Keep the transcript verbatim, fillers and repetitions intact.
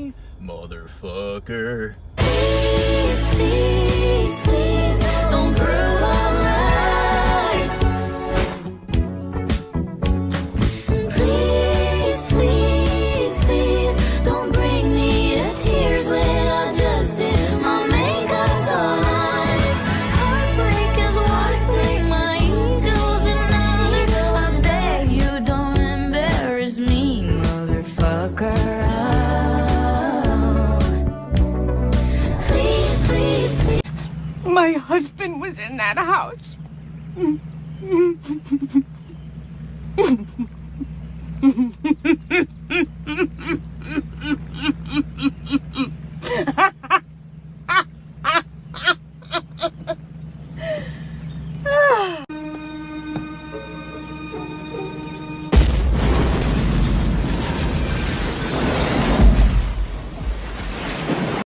me, motherfucker. Please, please, please, don't prove I'm right. Please, please, please, don't bring me to tears when I just did my makeup so nice. Heartbreak is one thing, my ego's another. I beg you, don't embarrass me, motherfucker. My husband was in that house.